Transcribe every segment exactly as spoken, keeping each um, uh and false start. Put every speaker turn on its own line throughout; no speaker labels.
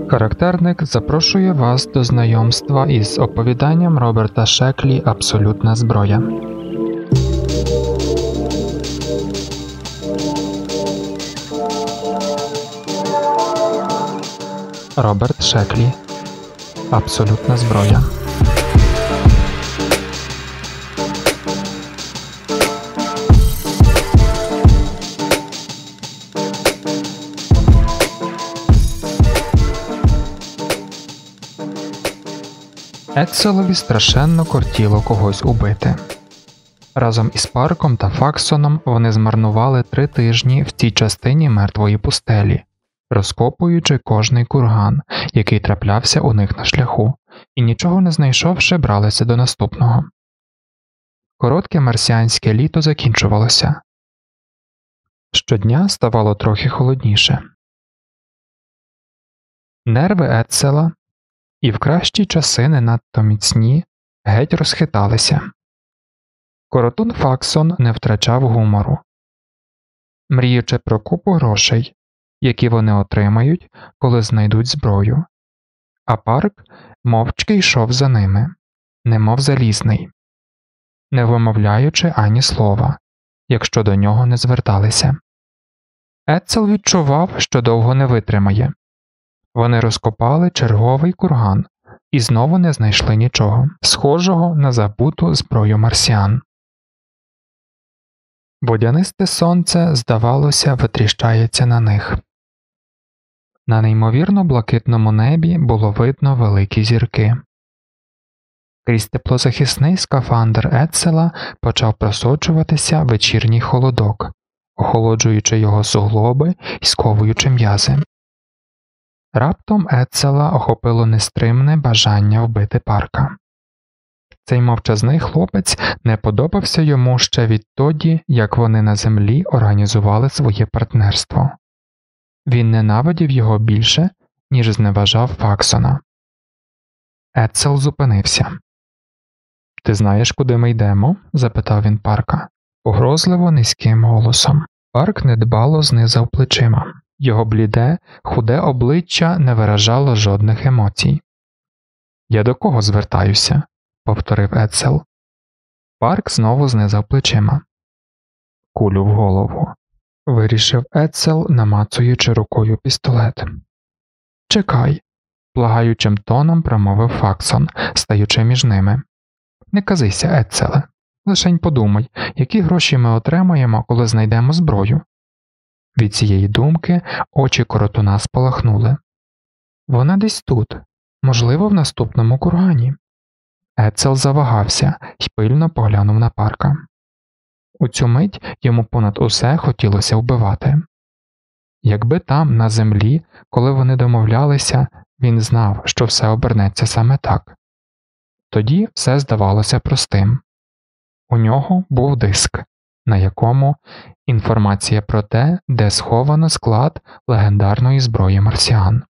Характерник запрошує вас до знайомства із оповіданням Роберта Шеклі «Абсолютна зброя». Роберт Шеклі «Абсолютна зброя». Едселові страшенно кортіло когось убити. Разом із Парком та Факсоном вони змарнували три тижні в цій частині мертвої пустелі, розкопуючи кожний курган, який траплявся у них на шляху, і нічого не знайшовши, бралися до наступного. Коротке марсіанське літо закінчувалося. Щодня ставало трохи холодніше. Нерви Едсела, і в кращі часи не надто міцні, геть розхиталися. Коротун Факсон не втрачав гумору. Мріючи про купу грошей, які вони отримають, коли знайдуть зброю, а Парк мовчки йшов за ними, немов залізний, не вимовляючи ані слова, якщо до нього не зверталися. Едсел відчував, що довго не витримає. Вони розкопали черговий курган і знову не знайшли нічого, схожого на забуту зброю марсіан. Водянисте сонце, здавалося, витріщається на них. На неймовірно блакитному небі було видно великі зірки. Крізь теплозахисний скафандр Едсела почав просочуватися вечірній холодок, охолоджуючи його суглоби і сковуючи м'язи. Раптом Едсела охопило нестримне бажання вбити Парка. Цей мовчазний хлопець не подобався йому ще відтоді, як вони на землі організували своє партнерство. Він ненавидів його більше, ніж зневажав Факсона. Едсел зупинився. «Ти знаєш, куди ми йдемо?» – запитав він Парка, погрозливо низьким голосом. Парк недбало знизав плечима. Його бліде, худе обличчя не виражало жодних емоцій. «Я до кого звертаюся?» – повторив Едсел. Парк знову знизав плечима. «Кулю в голову», – вирішив Едсел, намацуючи рукою пістолет. «Чекай», – благаючим тоном промовив Факсон, стаючи між ними. «Не казися, Едселе. Лишень подумай, які гроші ми отримаємо, коли знайдемо зброю». Від цієї думки очі коротуна спалахнули. «Вона десь тут, можливо, в наступному кургані». Едсел завагався й пильно поглянув на Парка. У цю мить йому понад усе хотілося вбивати. Якби там, на землі, коли вони домовлялися, він знав, що все обернеться саме так. Тоді все здавалося простим. У нього був диск, на якому інформація про те, де сховано склад легендарної зброї марсіан.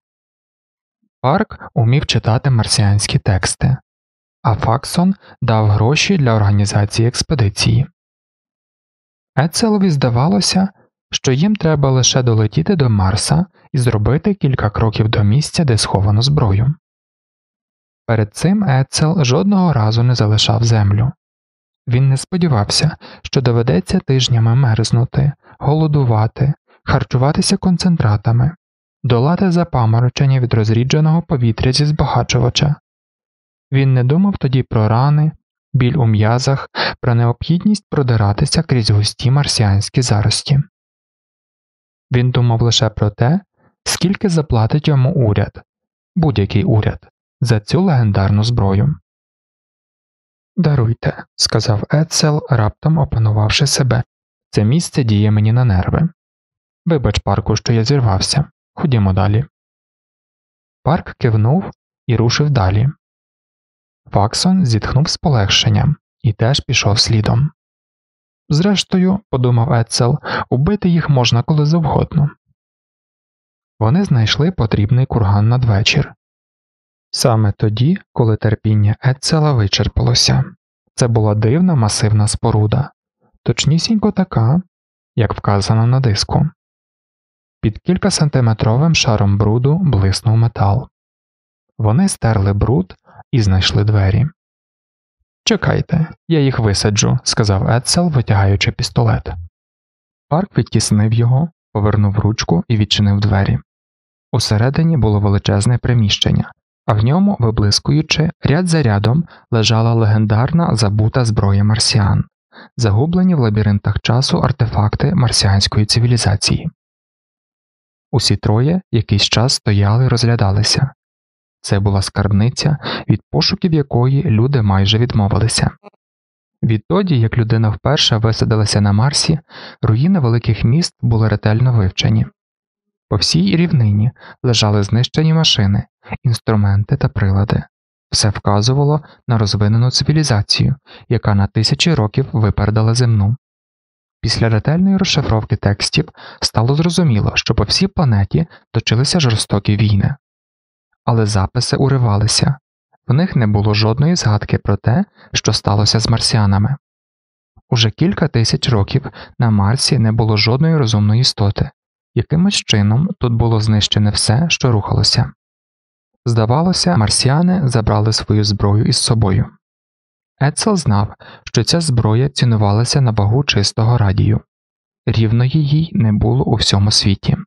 Парк умів читати марсіанські тексти, а Факсон дав гроші для організації експедиції. Едселові здавалося, що їм треба лише долетіти до Марса і зробити кілька кроків до місця, де сховано зброю. Перед цим Едсел жодного разу не залишав землю. Він не сподівався, що доведеться тижнями мерзнути, голодувати, харчуватися концентратами, долати запаморочення від розрідженого повітря зі збагачувача. Він не думав тоді про рани, біль у м'язах, про необхідність продиратися крізь густі марсіанські зарості. Він думав лише про те, скільки заплатить йому уряд, будь-який уряд, за цю легендарну зброю. «Даруйте», – сказав Едсел, раптом опанувавши себе. «Це місце діє мені на нерви. Вибач, Парку, що я зірвався. Ходімо далі». Парк кивнув і рушив далі. Факсон зітхнув з полегшенням і теж пішов слідом. Зрештою, подумав Едсел, убити їх можна коли завгодно. Вони знайшли потрібний курган надвечір. Саме тоді, коли терпіння Едсела вичерпалося. Це була дивна масивна споруда, точнісінько така, як вказано на диску. Під кількасантиметровим шаром бруду блиснув метал. Вони стерли бруд і знайшли двері. «Чекайте, я їх висаджу», – сказав Едсел, витягаючи пістолет. Парк відтіснив його, повернув ручку і відчинив двері. Усередині було величезне приміщення, а в ньому, виблискуючи, ряд за рядом лежала легендарна забута зброя марсіан, загублені в лабіринтах часу артефакти марсіанської цивілізації. Усі троє якийсь час стояли і розглядалися. Це була скарбниця, від пошуків якої люди майже відмовилися. Відтоді, як людина вперше висадилася на Марсі, руїни великих міст були ретельно вивчені. По всій рівнині лежали знищені машини, інструменти та прилади. Все вказувало на розвинену цивілізацію, яка на тисячі років випередила земну. Після ретельної розшифровки текстів стало зрозуміло, що по всій планеті точилися жорстокі війни. Але записи уривалися. В них не було жодної згадки про те, що сталося з марсіанами. Уже кілька тисяч років на Марсі не було жодної розумної істоти. Якимось чином тут було знищене все, що рухалося. Здавалося, марсіани забрали свою зброю із собою. Едсел знав, що ця зброя цінувалася на вагу чистого радію. Рівної їй не було у всьому світі.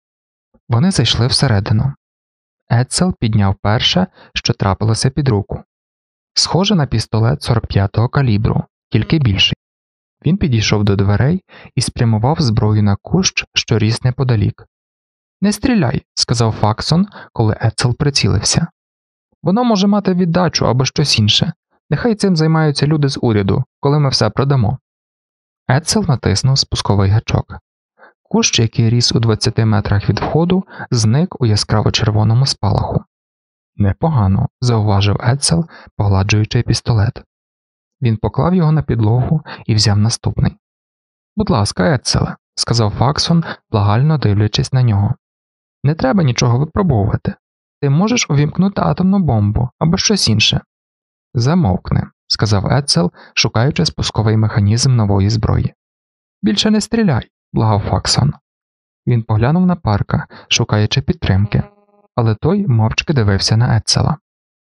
Вони зайшли всередину. Едсел підняв перше, що трапилося під руку. Схоже на пістолет сорок п'ятого калібру, тільки більший. Він підійшов до дверей і спрямував зброю на кущ, що ріс неподалік. «Не стріляй», – сказав Факсон, коли Едсел прицілився. «Воно може мати віддачу або щось інше. Нехай цим займаються люди з уряду, коли ми все продамо». Едсел натиснув спусковий гачок. Кущ, який ріс у двадцяти метрах від входу, зник у яскраво-червоному спалаху. «Непогано», – зауважив Едсел, погладжуючи пістолет. Він поклав його на підлогу і взяв наступний. «Будь ласка, Едселе», – сказав Факсон, благально дивлячись на нього. «Не треба нічого випробовувати. Ти можеш увімкнути атомну бомбу або щось інше». «Замовкни», – сказав Едсел, шукаючи спусковий механізм нової зброї. «Більше не стріляй», – благав Факсон. Він поглянув на Парка, шукаючи підтримки, але той мовчки дивився на Едсела.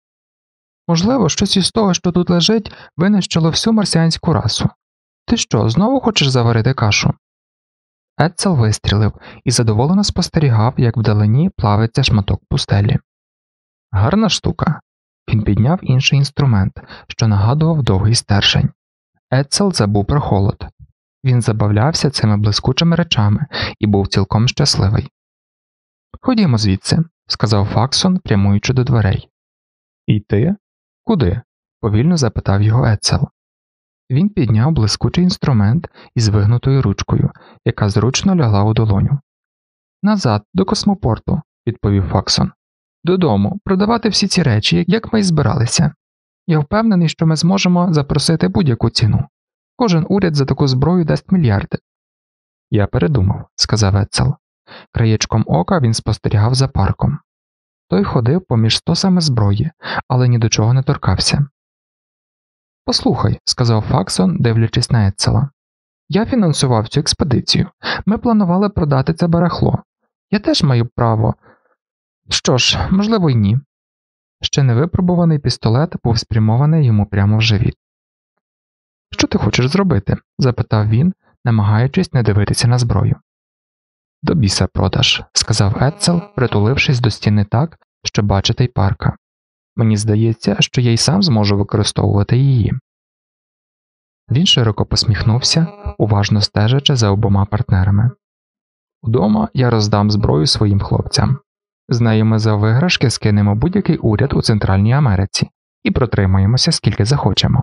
«Можливо, щось із того, що тут лежить, винищило всю марсіанську расу. Ти що, знову хочеш заварити кашу?» Едсел вистрілив і задоволено спостерігав, як вдалині плавиться шматок пустелі. «Гарна штука». Він підняв інший інструмент, що нагадував довгий стержень. Едсел забув про холод. Він забавлявся цими блискучими речами і був цілком щасливий. «Ходімо звідси», – сказав Факсон, прямуючи до дверей. «І ти? Куди?» – повільно запитав його Едсел. Він підняв блискучий інструмент із вигнутою ручкою, яка зручно лягла у долоню. «Назад, до космопорту», – відповів Факсон. «Додому, продавати всі ці речі, як ми й збиралися. Я впевнений, що ми зможемо запросити будь-яку ціну. Кожен уряд за таку зброю дасть мільярди». «Я передумав», – сказав Едсел. Краєчком ока він спостерігав за Парком. Той ходив поміж стосами зброї, але ні до чого не торкався. «Послухай», – сказав Факсон, дивлячись на Едсела. «Я фінансував цю експедицію. Ми планували продати це барахло. Я теж маю право. Що ж, можливо, й ні». Ще невипробуваний пістолет був спрямований йому прямо в живіт. «Що ти хочеш зробити?» – запитав він, намагаючись не дивитися на зброю. «До біса продаж», – сказав Едсел, притулившись до стіни так, що бачити й Парка. «Мені здається, що я й сам зможу використовувати її». Він широко посміхнувся, уважно стежачи за обома партнерами. «Удома я роздам зброю своїм хлопцям. З нею ми за виграшки скинемо будь-який уряд у Центральній Америці і протримаємося скільки захочемо».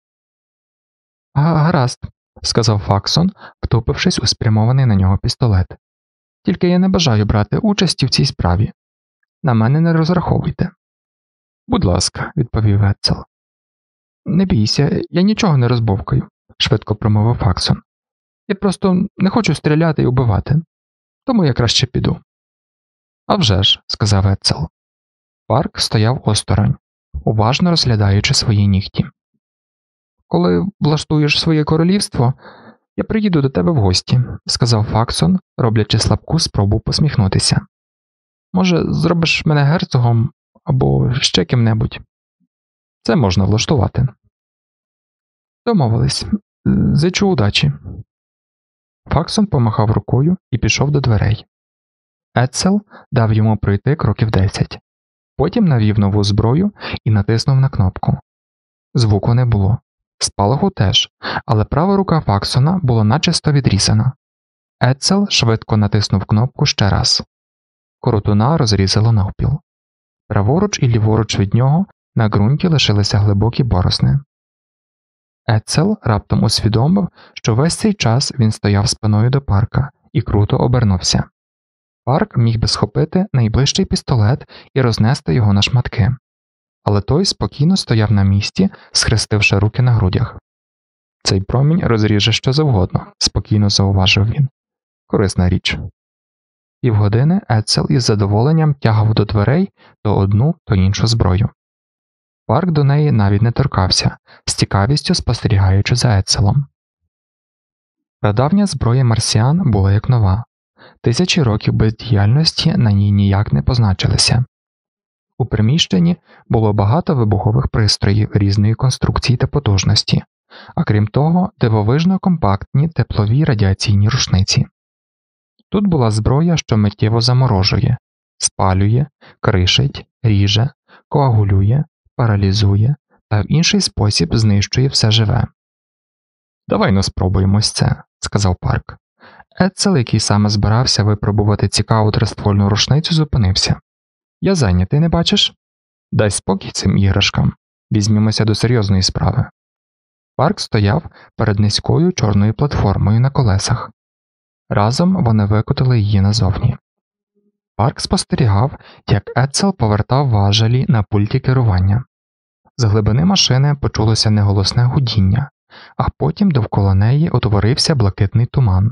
«Гаразд», – сказав Факсон, втупившись у спрямований на нього пістолет. «Тільки я не бажаю брати участі в цій справі. На мене не розраховуйте». «Будь ласка», – відповів Едсел. «Не бійся, я нічого не розбовкаю», – швидко промовив Факсон. «Я просто не хочу стріляти і убивати. Тому я краще піду». «А вже ж», – сказав Едсел. Парк стояв осторонь, уважно розглядаючи свої нігті. «Коли влаштуєш своє королівство, «Я приїду до тебе в гості», – сказав Факсон, роблячи слабку спробу посміхнутися. «Може, зробиш мене герцогом або ще ким-небудь? Це можна влаштувати». «Домовились. Зичу удачі». Факсон помахав рукою і пішов до дверей. Етцел дав йому пройти кроків десять. Потім навів нову зброю і натиснув на кнопку. Звуку не було. Спалаху теж, але права рука Факсона була начисто відрізана. Етцел швидко натиснув кнопку ще раз. Коротуна розрізало навпіл. Праворуч і ліворуч від нього на ґрунті лишилися глибокі борозни. Етцел раптом усвідомив, що весь цей час він стояв спиною до Парка і круто обернувся. Парк міг би схопити найближчий пістолет і рознести його на шматки. Але той спокійно стояв на місці, схрестивши руки на грудях. «Цей промінь розріже що завгодно», – спокійно зауважив він. «Корисна річ». Півгодини Етцел із задоволенням тягав до дверей то одну, то іншу зброю. Парк до неї навіть не торкався, з цікавістю спостерігаючи за Етцелом. Прадавня зброя марсіан була як нова. Тисячі років бездіяльності на ній ніяк не позначилися. У приміщенні було багато вибухових пристроїв різної конструкції та потужності, а крім того, дивовижно компактні теплові радіаційні рушниці. Тут була зброя, що миттєво заморожує, спалює, кришить, ріже, коагулює, паралізує та в інший спосіб знищує все живе. «Давай-но спробуємо це», – сказав Парк. Етцел, який саме збирався випробувати цікаву триствольну рушницю, зупинився. «Я зайнятий, не бачиш? Дай спокій цим іграшкам. Візьмімося до серйозної справи». Парк стояв перед низькою чорною платформою на колесах. Разом вони викотили її назовні. Парк спостерігав, як Етцел повертав важелі на пульті керування. З глибини машини почулося неголосне гудіння, а потім довкола неї утворився блакитний туман.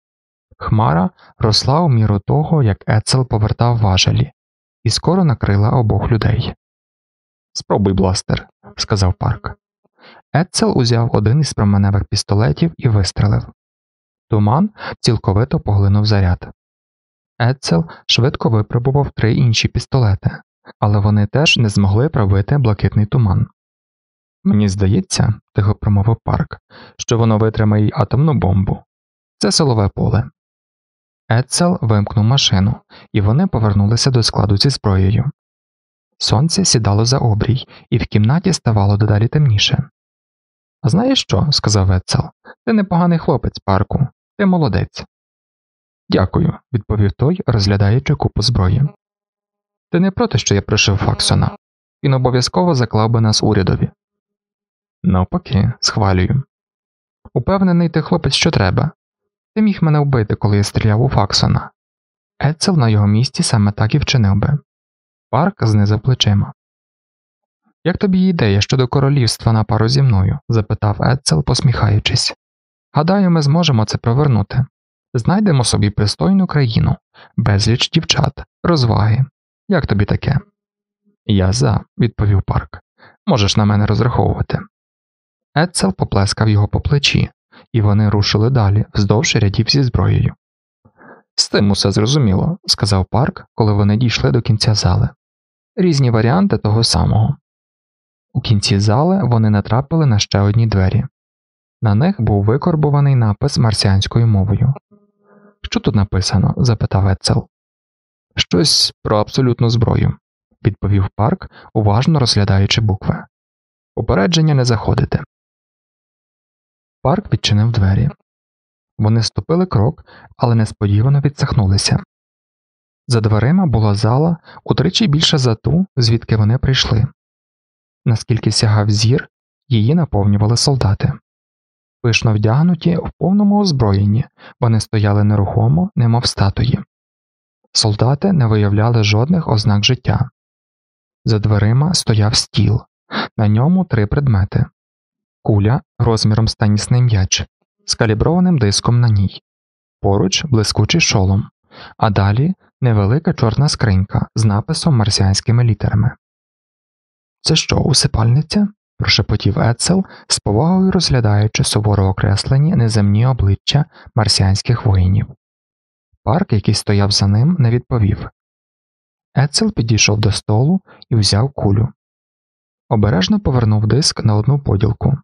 Хмара росла у міру того, як Етцел повертав важелі, і скоро накрила обох людей. «Спробуй, бластер», – сказав Парк. Етцел узяв один із променевих пістолетів і вистрелив. Туман цілковито поглинув заряд. Етцел швидко випробував три інші пістолети, але вони теж не змогли пробити блакитний туман. «Мені здається, – тихо промовив Парк, – що воно витримає й атомну бомбу. Це силове поле». Етцел вимкнув машину, і вони повернулися до складу зі зброєю. Сонце сідало за обрій, і в кімнаті ставало дедалі темніше. «А знаєш що?» – сказав Етцел. «Ти непоганий хлопець, Парку. Ти молодець». «Дякую», – відповів той, розглядаючи купу зброї. «Ти не проти, що я пришив Факсона? Він обов'язково заклав би нас урядові». «Навпаки, схвалюю». «Упевнений ти хлопець, що треба. Ти міг мене вбити, коли я стріляв у Факсона». Етцел на його місці саме так і вчинив би. Парк знизав плечима. «Як тобі ідея щодо королівства на пару зі мною?» – запитав Етцел, посміхаючись. «Гадаю, ми зможемо це провернути. Знайдемо собі пристойну країну, безліч дівчат, розваги. Як тобі таке?» «Я за», – відповів Парк. «Можеш на мене розраховувати». Етцел поплескав його по плечі, і вони рушили далі, вздовж рядів зі зброєю. «З тим усе зрозуміло», – сказав Парк, коли вони дійшли до кінця зали. «Різні варіанти того самого». У кінці зали вони натрапили на ще одні двері. На них був викорбований напис марсіанською мовою. «Що тут написано?» – запитав Етцел. «Щось про абсолютну зброю», – відповів Парк, уважно розглядаючи букви. «Попередження не заходити». Парк відчинив двері. Вони ступили крок, але несподівано відсахнулися. За дверима була зала утричі більша за ту, звідки вони прийшли. Наскільки сягав зір, її наповнювали солдати. Пишно вдягнуті, в повному озброєнні, вони стояли нерухомо, немов статуї. Солдати не виявляли жодних ознак життя. За дверима стояв стіл, на ньому три предмети. Куля розміром з тенісний м'яч, з каліброваним диском на ній. Поруч блискучий шолом, а далі невелика чорна скринька з написом марсіанськими літерами. «Це що, усипальниця?» прошепотів Ецел, з повагою розглядаючи суворо окреслені неземні обличчя марсіанських воїнів. Парк, який стояв за ним, не відповів. Ецел підійшов до столу і взяв кулю. Обережно повернув диск на одну поділку.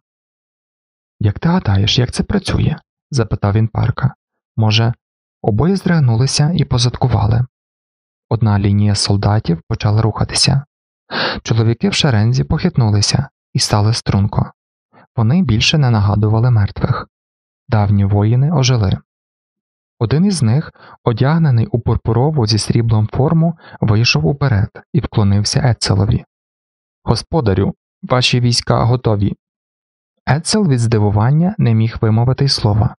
«Як ти гадаєш, як це працює?» – запитав він Парка. «Може, обоє здригнулися і позадкували?» Одна лінія солдатів почала рухатися. Чоловіки в шерензі похитнулися і стали струнко. Вони більше не нагадували мертвих. Давні воїни ожили. Один із них, одягнений у пурпурову зі сріблом форму, вийшов уперед і вклонився Ецелові. «Господарю, ваші війська готові!» Ецел від здивування не міг вимовити й слова.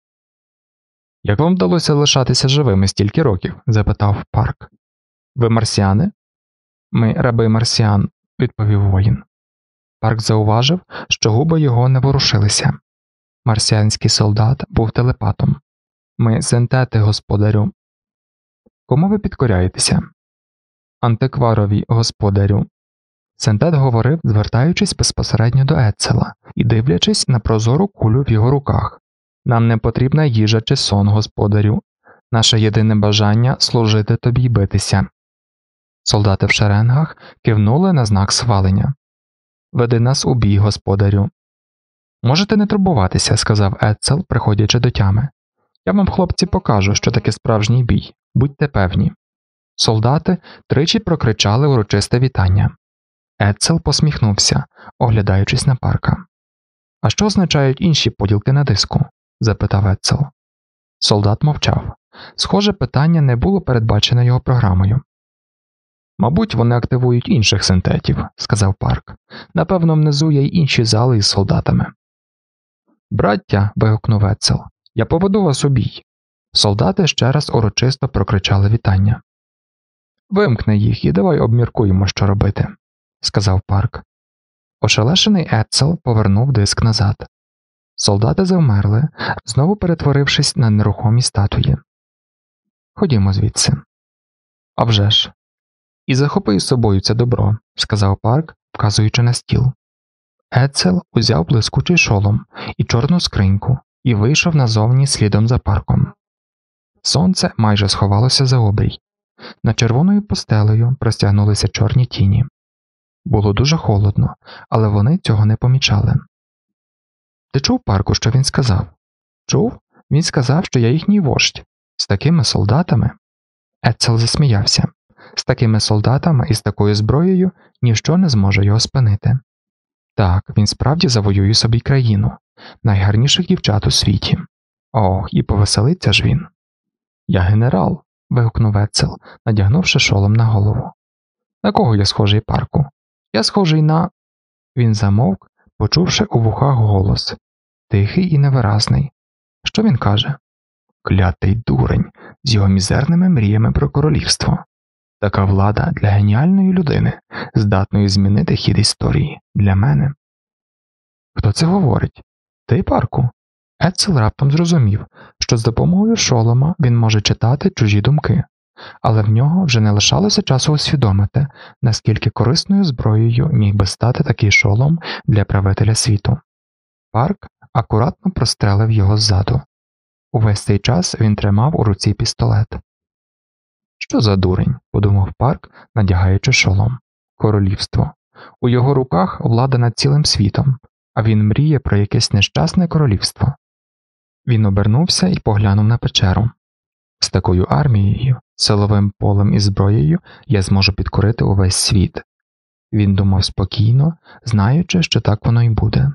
«Як вам вдалося лишатися живими стільки років?» – запитав Парк. «Ви марсіани?» «Ми раби марсіан», – відповів воїн. Парк зауважив, що губи його не ворушилися. Марсіанський солдат був телепатом. «Ми синтети, господарю». «Кому ви підкоряєтеся?» «Антикварові, господарю». Синтет говорив, звертаючись безпосередньо до Ецела і дивлячись на прозору кулю в його руках. «Нам не потрібна їжа чи сон, господарю. Наше єдине бажання – служити тобі й битися». Солдати в шеренгах кивнули на знак схвалення. «Веди нас у бій, господарю». «Можете не турбуватися», – сказав Ецел, приходячи до тями. «Я вам, хлопці, покажу, що таке справжній бій. Будьте певні». Солдати тричі прокричали урочисте вітання. Ецел посміхнувся, оглядаючись на Парка. «А що означають інші поділки на диску?» – запитав Ецел. Солдат мовчав. Схоже, питання не було передбачене його програмою. «Мабуть, вони активують інших синтетів», – сказав Парк. «Напевно, внизу є й інші зали із солдатами». «Браття», – вигукнув Ецел, – «я поведу вас у бій». Солдати ще раз урочисто прокричали вітання. «Вимкни їх і давай обміркуємо, що робити», – сказав Парк. Ошелешений Ецел повернув диск назад. Солдати завмерли, знову перетворившись на нерухомі статуї. «Ходімо звідси». «А вже ж». «І захопи з собою це добро», – сказав Парк, вказуючи на стіл. Ецел узяв блискучий шолом і чорну скриньку і вийшов назовні слідом за Парком. Сонце майже сховалося за обрій. Над червоною постелею простягнулися чорні тіні. Було дуже холодно, але вони цього не помічали. «Ти чув, Парку, що він сказав?» «Чув? Він сказав, що я їхній вождь. З такими солдатами?» Ецел засміявся. «З такими солдатами і з такою зброєю ніщо не зможе його спинити. Так, він справді завоює собі країну, найгарніших дівчат у світі. Ох, і повеселиться ж він». «Я генерал», – вигукнув Ецел, надягнувши шолом на голову. «На кого я схожий, Парку?» «Я схожий на…» Він замовк, почувши у вухах голос. Тихий і невиразний. Що він каже? Клятий дурень з його мізерними мріями про королівство. Така влада для геніальної людини, здатної змінити хід історії. Для мене. Хто це говорить? Ти, Парку? Ецел раптом зрозумів, що з допомогою шолома він може читати чужі думки, але в нього вже не лишалося часу усвідомити, наскільки корисною зброєю міг би стати такий шолом для правителя світу. Парк акуратно прострелив його ззаду. Увесь цей час він тримав у руці пістолет. «Що за дурень?» – подумав Парк, надягаючи шолом. «Королівство. У його руках влада над цілим світом, а він мріє про якесь нещасне королівство». Він обернувся і поглянув на печеру. «З такою армією, силовим полем і зброєю я зможу підкорити увесь світ». Він думав спокійно, знаючи, що так воно й буде.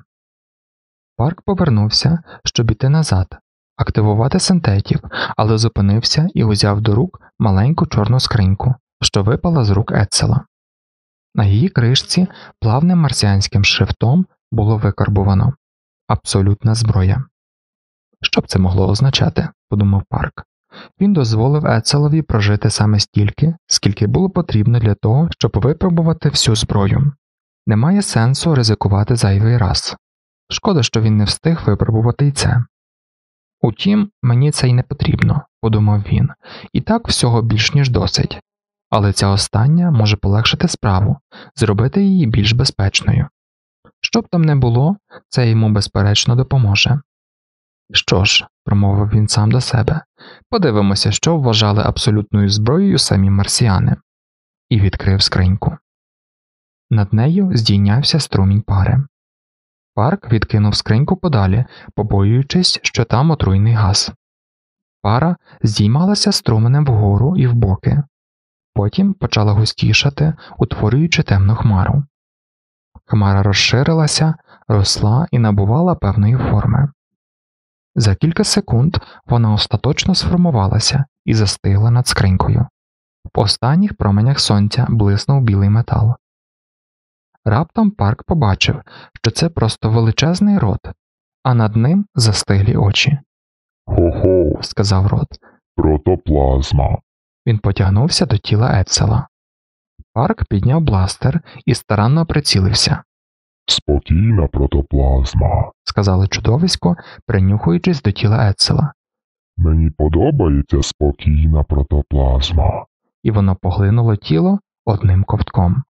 Парк повернувся, щоб іти назад, активувати синтетів, але зупинився і узяв до рук маленьку чорну скриньку, що випала з рук Ецела. На її кришці плавним марсіанським шрифтом було викарбувано «Абсолютна зброя». Що б це могло означати, подумав Парк. Він дозволив Ецелові прожити саме стільки, скільки було потрібно для того, щоб випробувати всю зброю. Немає сенсу ризикувати зайвий раз. Шкода, що він не встиг випробувати й це. Утім, мені це й не потрібно, подумав він, і так всього більш ніж досить. Але ця остання може полегшити справу, зробити її більш безпечною. Що б там не було, це йому безперечно допоможе. Що ж, промовив він сам до себе, подивимося, що вважали абсолютною зброєю самі марсіани. І відкрив скриньку. Над нею здійнявся струмінь пари. Парк відкинув скриньку подалі, побоюючись, що там отруйний газ. Пара здіймалася струменем вгору і вбоки. Потім почала густішати, утворюючи темну хмару. Хмара розширилася, росла і набувала певної форми. За кілька секунд вона остаточно сформувалася і застигла над скринькою. В останніх променях сонця блиснув білий метал. Раптом Парк побачив, що це просто величезний рот, а над ним застиглі очі.
«Хо-хо», –
сказав рот.
«Протоплазма».
Він потягнувся до тіла Ецела. Парк підняв бластер і старанно прицілився.
«Спокійна протоплазма», –
сказали чудовисько, принюхуючись до тіла Ецела.
«Мені подобається спокійна протоплазма».
І воно поглинуло тіло одним ковтком.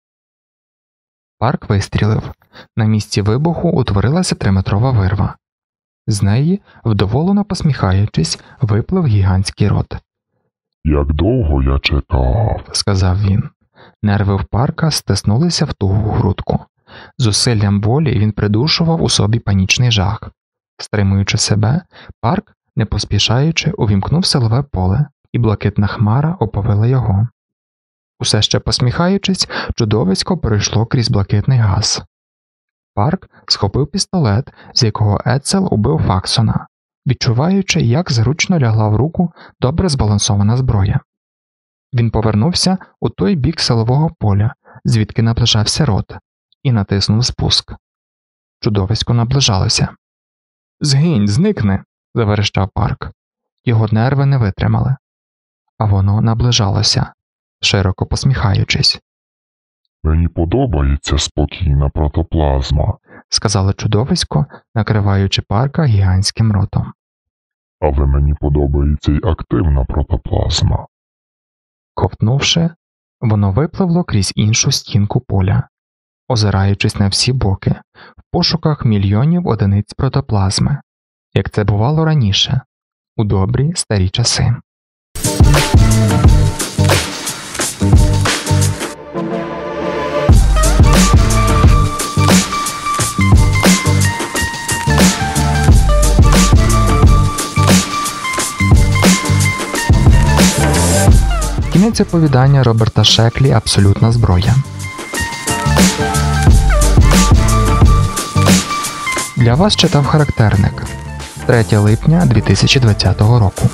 Парк вистрілив. На місці вибуху утворилася триметрова вирва. З неї, вдоволено посміхаючись, виплив гігантський рот.
«Як довго я чекав», –
сказав він. Нерви в Парка стиснулися в тугу грудку. Зусиллям волі він придушував у собі панічний жах. Стримуючи себе, Парк, не поспішаючи, увімкнув силове поле, і блакитна хмара оповила його. Усе ще посміхаючись, чудовисько перейшло крізь блакитний газ. Парк схопив пістолет, з якого Ецел убив Факсона, відчуваючи, як зручно лягла в руку добре збалансована зброя. Він повернувся у той бік силового поля, звідки наближався рот, і натиснув спуск. Чудовисько наближалося. «Згинь, зникни!» – заверещав Парк. Його нерви не витримали. А воно наближалося, широко посміхаючись.
«Мені подобається спокійна протоплазма», –
сказало чудовисько, накриваючи Парка гігантським ротом.
«Але мені подобається й активна протоплазма».
Ковтнувши, воно випливло крізь іншу стінку поля, озираючись на всі боки, в пошуках мільйонів одиниць протоплазми, як це бувало раніше, у добрі старі часи. Кінець оповідання Роберта Шеклі «Абсолютна зброя». Для вас читав Характерник. третє липня дві тисячі двадцятого року.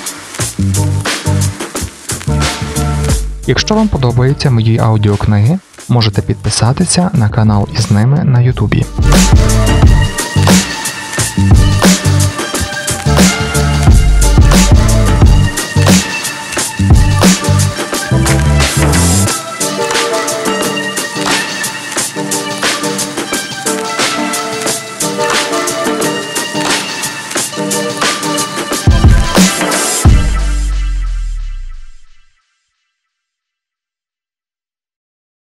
Якщо вам подобаються мої аудіокниги, можете підписатися на канал із ними на Ютубі.